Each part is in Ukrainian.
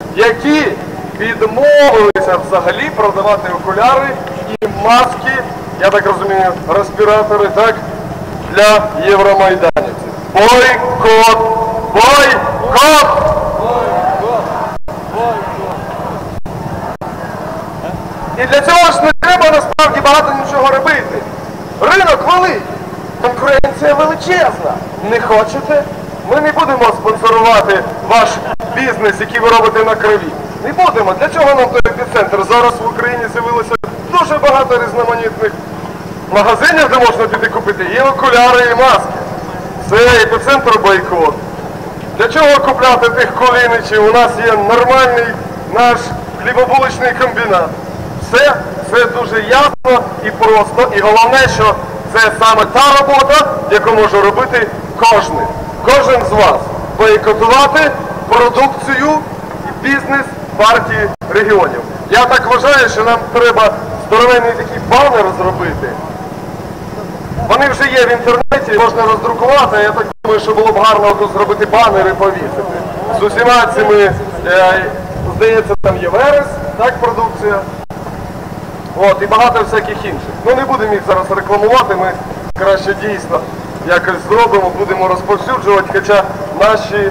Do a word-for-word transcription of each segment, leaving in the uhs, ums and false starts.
які відмовилися взагалі продавати окуляри і маски, я так розумію, респіратори, так, для євромайданівців. Бойкот! Бойкот! І для цього ж не треба насправді багато нічого робити. Ринок великий, конкуренція величезна. Не хочете? Ми не будемо спонсорувати ваш бізнес, який ви робите на крові. Не будемо. Для чого нам той епіцентр? Зараз в Україні з'явилося дуже багато різноманітних магазинів, де можна піти купити і окуляри, і маски. Це епіцентр бойкот. Для чого купляти тих коліничів? У нас є нормальний наш хлібобулочний комбінат. Все, все дуже ясно і просто. І головне, що це саме та робота, яку може робити кожен. Кожен з вас. Бойкотувати продукцію і бізнес партії регіонів. Я так вважаю, що нам треба здоровенний такий банер зробити. Вони вже є в інтернеті, можна роздрукувати, я так думаю, що було б гарно тут зробити банери і повісити. З усіма цими, е, здається, там є верес, так, продукція. От, і багато всяких інших. Ну не будемо їх зараз рекламувати, ми краще дійсно якось зробимо, будемо розповсюджувати, хоча наші...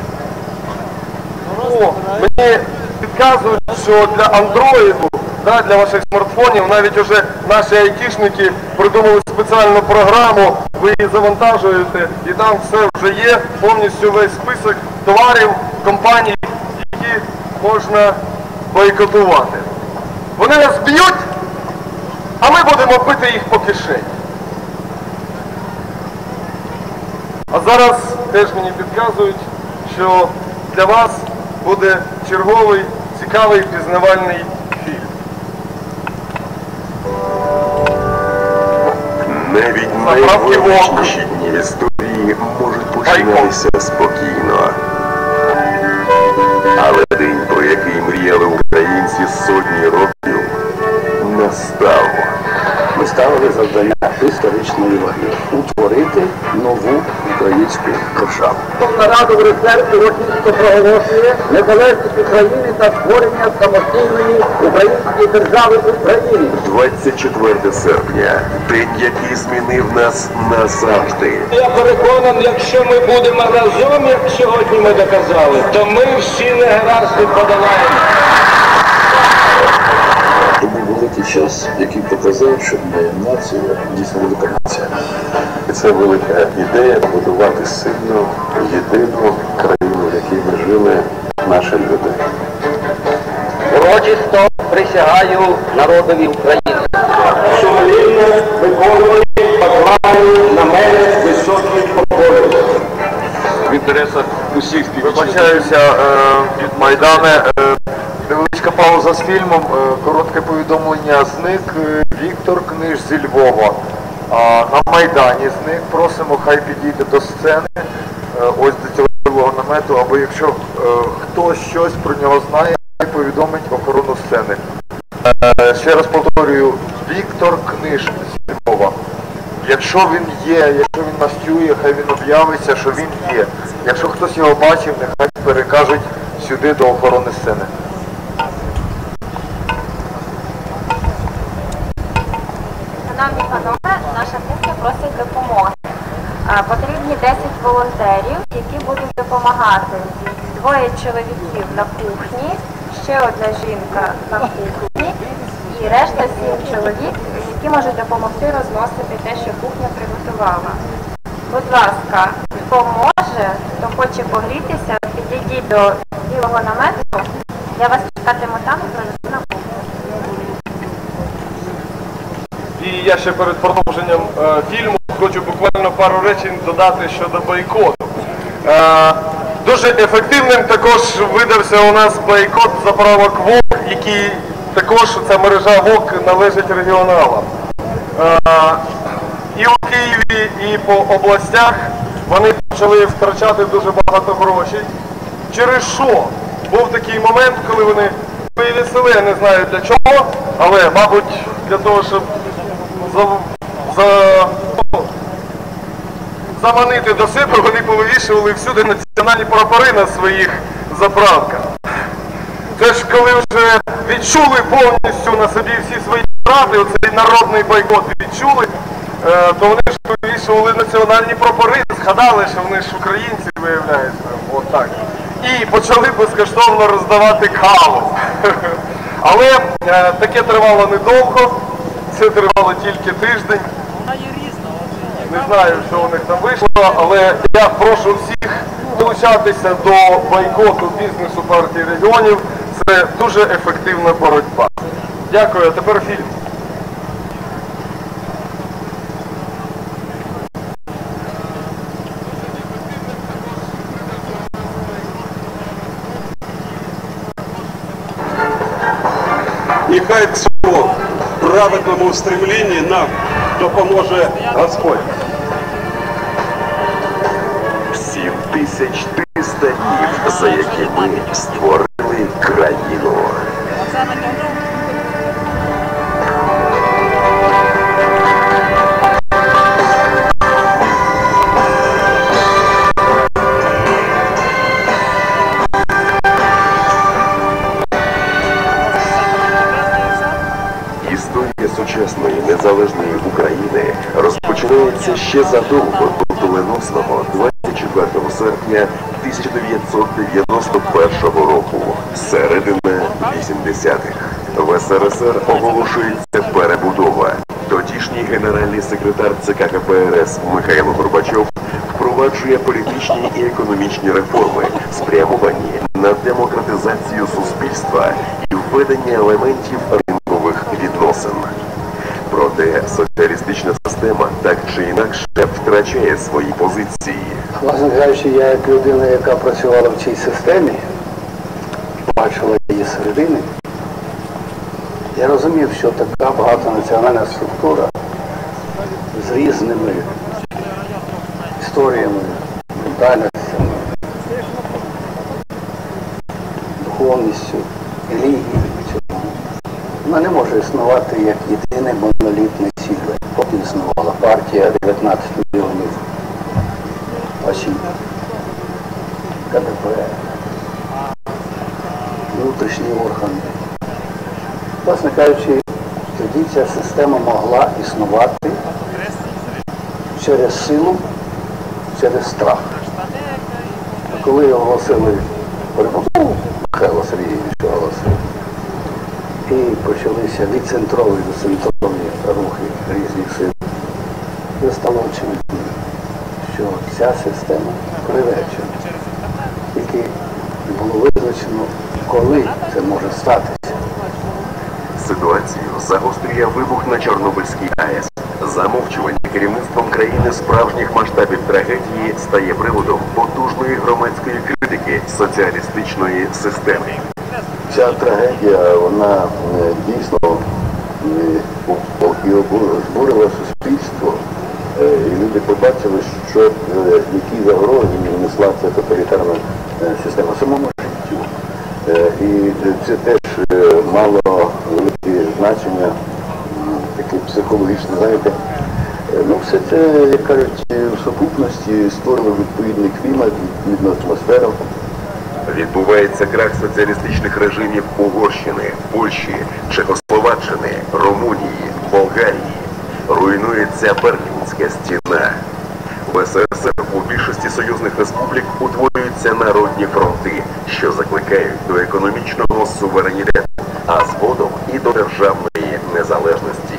О, мені підказують, що для андроїду, да, для ваших смартфонів, навіть вже наші айтішники придумали спеціальну програму, ви її завантажуєте, і там все вже є, повністю весь список товарів, компаній, які можна бойкотувати. Вони нас б'ють, а ми будемо бити їх по кишені. А зараз теж мені підказують, що для вас буде черговий, цікавий, пізнавальний фільм. Навіть найвеличніші дні в історії можуть починатися спокійно. Але день, про який мріяли українці сотні років, настав. Ми ставили завдання історичної ваги – утворити нову українську державу. Раду в резерві урочисто проголошує незалежність України та створення самостійної української держави в Україні. двадцять четверте серпня – день, який змінив нас назавжди. Я переконаний, якщо ми будемо разом, як сьогодні ми доказали, то ми всі негаразди подолаємо. Тому великий час, який показав, що ми нація дійсно велика нація. І це велика ідея побудувати сильну, єдину країну, в якій ми жили, наші люди. Урочисто присягаю народові України. Сумлінно виконувати покладені на мене високі обов'язки. В інтересах усіх вибачаюся від Майдана. Невеличка пауза з фільмом, коротке повідомлення. Зник Віктор Книж зі Львова. На Майдані зник, просимо, хай підійде до сцени, ось до цього білого намету, або якщо хтось щось про нього знає, хай повідомить охорону сцени. Ще раз повторюю, Віктор Книж зі Львова. Якщо він є, якщо він нас чує, хай він об'явиться, що він є. Якщо хтось його бачив, нехай перекажуть сюди до охорони сцени. Шановні панове, наша кухня просить допомоги. Потрібні десять волонтерів, які будуть допомагати. Двоє чоловіків на кухні, ще одна жінка на кухні і решта сім чоловік, які можуть допомогти розносити те, що кухня приготувала. Будь ласка, хто може, хто хоче погрітися, підійдіть до білого намету. Я вас чекатиму там і проведу на кухню. І я ще перед продовженням е, фільму хочу буквально пару речень додати щодо бойкоту. Е, дуже ефективним також видався у нас бойкот заправок ВОК, який також, ця мережа ВОК належить регіоналам. Е, і у Києві, і по областях вони почали втрачати дуже багато грошей. Через що? Був такий момент, коли вони вивісили, я не знаю для чого, але, мабуть, для того, щоб За, за, заманити до себе, вони повивішували всюди національні прапори на своїх заправках. Теж коли вже відчули повністю на собі всі свої втрати, оцей народний бойкот відчули, то вони ж вивішували національні прапори, згадали, що вони ж українці, виявляється, от так. І почали безкоштовно роздавати каву. Але таке тривало недовго, це тривало тільки тиждень. Не знаю, що у них там вийшло, але я прошу всіх долучатися до бойкоту бізнесу партії регіонів. Це дуже ефективна боротьба. Дякую, а тепер фільм. І хай в цьому праведному стремлінні нам допоможе Господь. Сім тисяч триста днів, за які ми створили країну. Історія сучасної незалежної України розпочинається ще задовго до доленосного двадцять четвертого серпня тисяча дев'ятсот дев'яносто першого року, середина вісімдесятих. В ес ер ес ер оголошується перебудова. Тодішній генеральний секретар це ка ка пе ер ес Михайло Горбачов впроваджує політичні і економічні реформи, спрямовані на демократизацію суспільства і введення елементів ринкових відносин. Проте соціалістична система так чи інакше втрачає свої позиції. Власне кажучи, я як людина, яка працювала в цій системі, бачила її середини, я розумів, що така багатонаціональна структура з різними історіями, ментальностями, духовністю, релігією, вона не може існувати як єдине монолітне ціле. Поки існувала партія дев'ятнадцять мільйонів осіб, ка де пе, внутрішні органи. Власне кажучи, тоді ця система могла існувати через силу, через страх. А коли оголосили перебудову, Михайло Сергійович оголосив, і почалися відцентрові до центрові рухи різних сил, і стало очевидно, що ця система приречена. Тільки було визначено, коли це може статися. Ситуацію загострює вибух на Чорнобильській АЕС. Замовчування керівництвом країни справжніх масштабів трагедії стає приводом потужної громадської критики соціалістичної системи. Ця трагедія, вона дійсно збурила суспільство, і люди побачили, що які загрози несла ця тоталітарна система самому життю. І це теж мало велике значення, таке психологічне, знаєте. Ну, все це, як кажуть, в сукупності створило відповідний клімат, відповідну атмосферу. Відбувається крах соціалістичних режимів Угорщини, Польщі, Чехословаччини, Румунії, Болгарії. Руйнується Берлінська стіна. В ес ер ес ер у більшості союзних республік утворюються народні фронти, що закликають до економічного суверенітету, а згодом і до державної незалежності.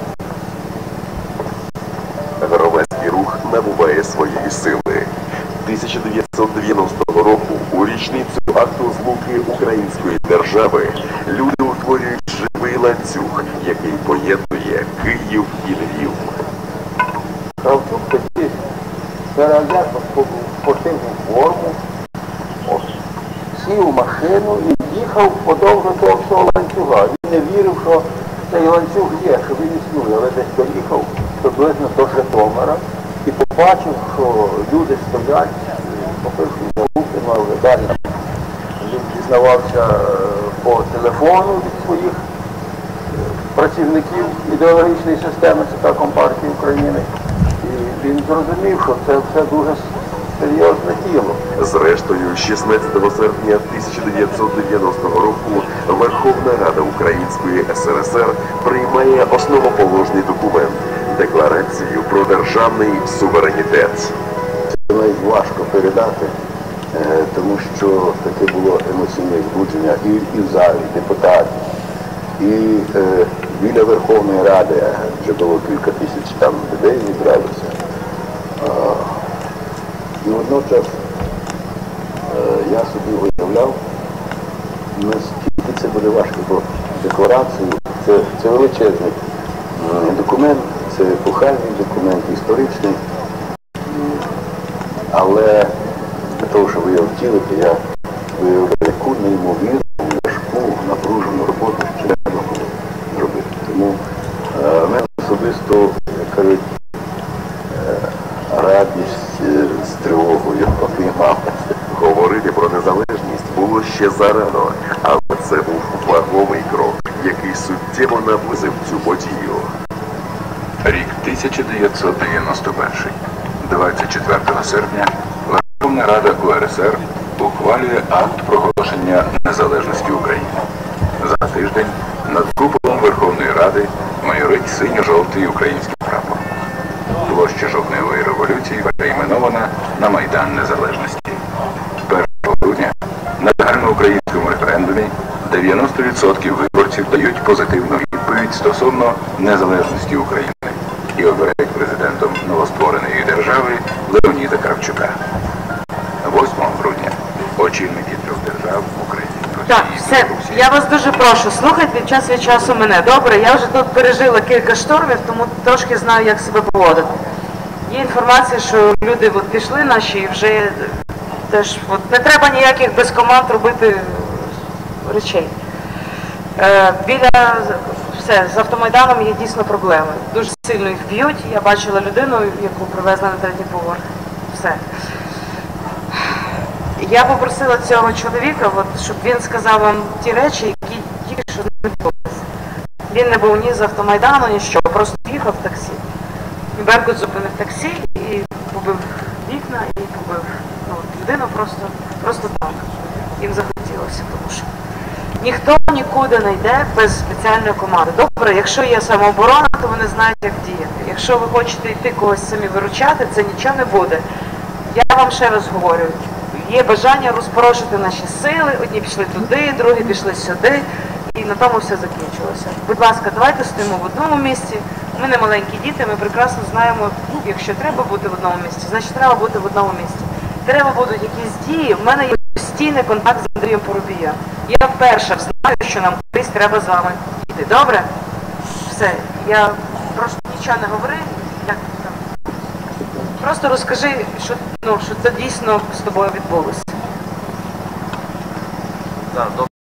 Громадський рух набуває своєї сили. тисяча дев'ятсот дев'яностого року, у річницю акту злуки української держави, люди утворюють живий ланцюг, який поєднує Київ і Львів. Кравчук тоді переодягнув в спортивну форму, сів у машину і їхав подовж того всього ланцюга. Він не вірив, що цей ланцюг є, що він існує, але десь доїхав приблизно до Житомира і побачив, що люди стоять, попивши за руки, мали далі. Він дізнавався по телефону від своїх працівників ідеологічної системи ЦК Компартії України. І він зрозумів, що це все дуже серйозне діло. Зрештою, шістнадцятого серпня тисяча дев'ятсот дев'яностого року Верховна Рада Української СРСР приймає основоположний документ – Декларацію про державний суверенітет. Це навіть важко передати, е, тому що таке було емоційне збудження і, і в залі, депутатів, і е, біля Верховної Ради вже було кілька тисяч там людей зібралося. Е, і водночас е, я собі уявляв, наскільки це буде важко, бо декларацію це, це величезний е, документ, це епохальний документ, історичний. Але для того, щоб його втілити, я виявляю, яку неймовірну, важку, напружену роботу ще треба було зробити. Тому е, в мене особисто, як кажуть, е, радість е, з тривогою обіймалася. Говорити про незалежність було ще зарано, але це був вагомий крок, який суттєво наблизив цю подію. Рік тисяча дев'ятсот дев'яносто перший. двадцять четвертого серпня Верховна Рада УРСР ухвалює акт проголошення незалежності України. За тиждень над куполом Верховної Ради майорить синьо-жовтий український прапор. Площа Жовтневої революції перейменована на Майдан Незалежності. першого грудня на загальноукраїнському референдумі дев'яносто відсотків виборців дають позитивну відповідь стосовно незалежності України і обирають президентом новоствореної держави Леоніда Кравчука. восьмого грудня очільники трьох держав України. Так, все, я вас дуже прошу, слухайте час від часу мене. Добре, я вже тут пережила кілька штормів, тому трошки знаю, як себе поводити. Є інформація, що люди от пішли наші і вже теж от, не треба ніяких без команд робити речей. Е, біля все, з автомайданом є дійсно проблеми. Дуже сильно їх б'ють. Я бачила людину, яку привезли на третій поверх. Все. Я попросила цього чоловіка, от, щоб він сказав вам ті речі, які тільки що не відбулися. Він не був ні з автомайдану, ні що, просто їхав в таксі. І Беркут зупинив таксі і побив вікна, і побив ну, людину просто, просто так. Їм захотілося, тому що ніхто нікуди не йде без спеціальної команди. Добре, якщо є самооборона, то вони знають, як діяти. Якщо ви хочете йти когось самі виручати, це нічого не буде. Я вам ще раз говорю, є бажання розпорошити наші сили, одні пішли туди, другі пішли сюди, і на тому все закінчилося. Будь ласка, давайте стоїмо в одному місці. Ми не маленькі діти, ми прекрасно знаємо, якщо треба бути в одному місці, значить треба бути в одному місці. Треба будуть якісь дії, в мене є постійний контакт з Андрієм Поробієм. Я вперше знаю, що нам колись треба з вами йти. Добре? Все, я просто нічого не говори, як там. Просто розкажи, що, ну, що це дійсно з тобою відбулося.